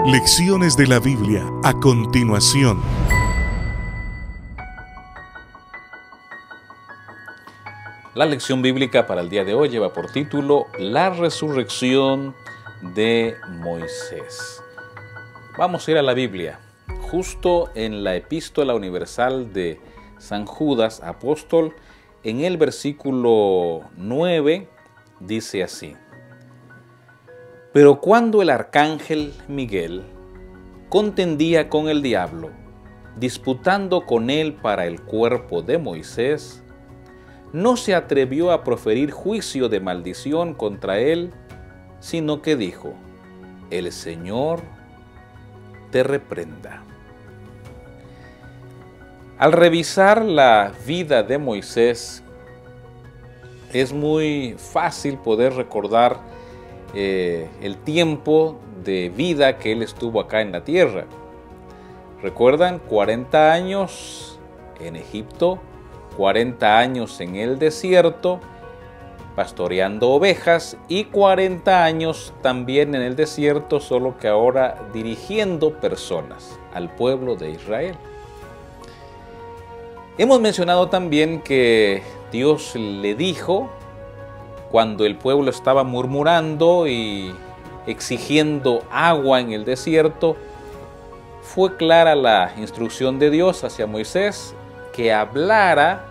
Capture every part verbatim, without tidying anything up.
Lecciones de la Biblia a continuación. La lección bíblica para el día de hoy lleva por título La resurrección de Moisés. Vamos a ir a la Biblia. Justo en la Epístola Universal de San Judas, apóstol, en el versículo nueve, dice así: Pero cuando el arcángel Miguel contendía con el diablo, disputando con él para el cuerpo de Moisés, no se atrevió a proferir juicio de maldición contra él, sino que dijo: El Señor te reprenda. Al revisar la vida de Moisés, es muy fácil poder recordar eh, el tiempo de vida que él estuvo acá en la tierra. ¿Recuerdan? cuarenta años en Egipto, cuarenta años en el desierto, pastoreando ovejas, y cuarenta años también en el desierto, solo que ahora dirigiendo personas al pueblo de Israel. Hemos mencionado también que Dios le dijo, cuando el pueblo estaba murmurando y exigiendo agua en el desierto, fue clara la instrucción de Dios hacia Moisés, que hablara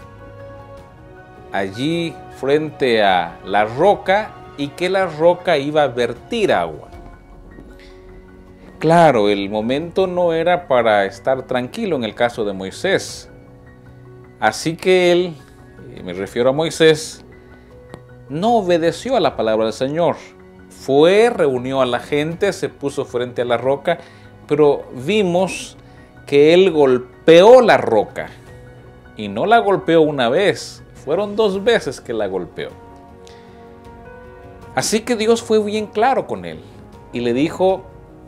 allí frente a la roca y que la roca iba a vertir agua. Claro, el momento no era para estar tranquilo en el caso de Moisés. Así que él, me refiero a Moisés, no obedeció a la palabra del Señor. Fue, reunió a la gente, se puso frente a la roca, pero vimos que él golpeó la roca. Y no la golpeó una vez, fueron dos veces que la golpeó. Así que Dios fue bien claro con él y le dijo: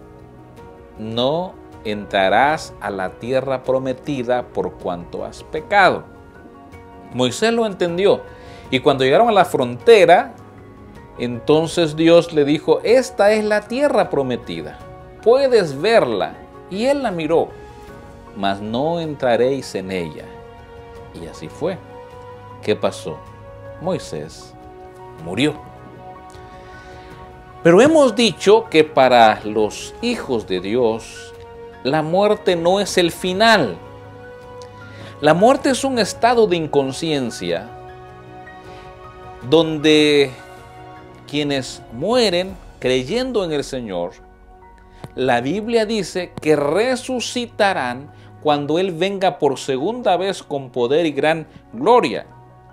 no entrarás a la tierra prometida por cuanto has pecado. Moisés lo entendió, y cuando llegaron a la frontera, entonces Dios le dijo: esta es la tierra prometida, puedes verla. Y él la miró, mas no entraréis en ella. Y así fue. ¿Qué pasó? Moisés murió. Pero hemos dicho que para los hijos de Dios, la muerte no es el final. La muerte es un estado de inconsciencia donde quienes mueren creyendo en el Señor, la Biblia dice que resucitarán cuando Él venga por segunda vez con poder y gran gloria.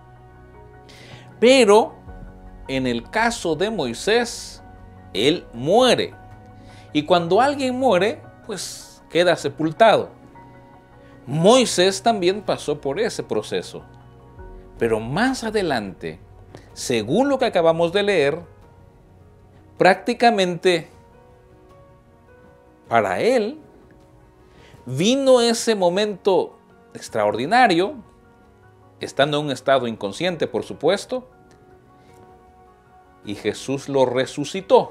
Pero en el caso de Moisés, él muere. Y cuando alguien muere, pues queda sepultado. Moisés también pasó por ese proceso. Pero más adelante, según lo que acabamos de leer, prácticamente para él vino ese momento extraordinario, estando en un estado inconsciente, por supuesto, y Jesús lo resucitó.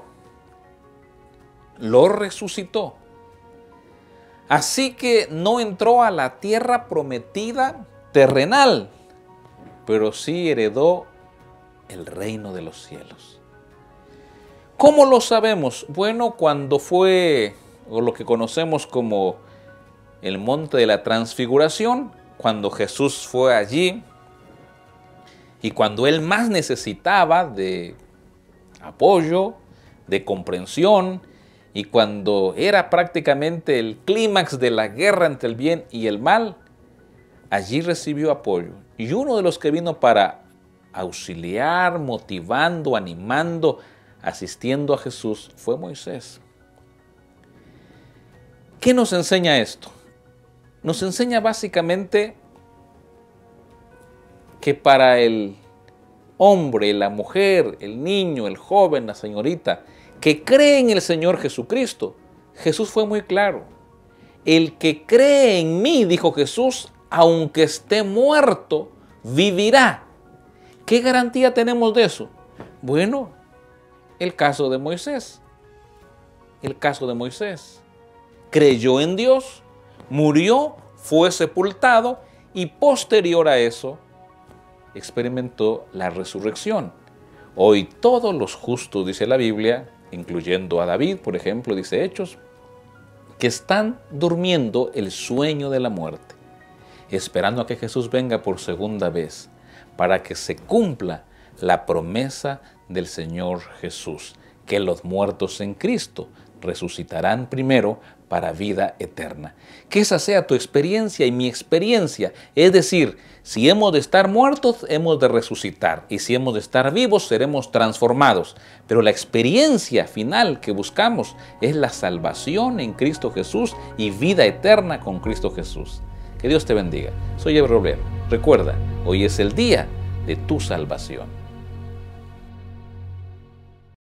Lo resucitó. Así que no entró a la tierra prometida terrenal, pero sí heredó el reino de los cielos. ¿Cómo lo sabemos? Bueno, cuando fue, o lo que conocemos como el monte de la transfiguración, cuando Jesús fue allí y cuando él más necesitaba de apoyo, de comprensión, y cuando era prácticamente el clímax de la guerra entre el bien y el mal, allí recibió apoyo. Y uno de los que vino para auxiliar, motivando, animando, asistiendo a Jesús fue Moisés. ¿Qué nos enseña esto? Nos enseña básicamente que para el hombre, la mujer, el niño, el joven, la señorita, que cree en el Señor Jesucristo, Jesús fue muy claro. El que cree en mí, dijo Jesús, aunque esté muerto, vivirá. ¿Qué garantía tenemos de eso? Bueno, el caso de Moisés. El caso de Moisés. creyó en Dios, murió, fue sepultado y posterior a eso experimentó la resurrección. Hoy todos los justos, dice la Biblia, incluyendo a David, por ejemplo, dice Hechos, que están durmiendo el sueño de la muerte, esperando a que Jesús venga por segunda vez, para que se cumpla la promesa del Señor Jesús, que los muertos en Cristo resucitarán primero para vida eterna. Que esa sea tu experiencia y mi experiencia. Es decir, si hemos de estar muertos, hemos de resucitar. Y si hemos de estar vivos, seremos transformados. Pero la experiencia final que buscamos es la salvación en Cristo Jesús y vida eterna con Cristo Jesús. Que Dios te bendiga. Soy Eber Robledo. Recuerda, hoy es el día de tu salvación.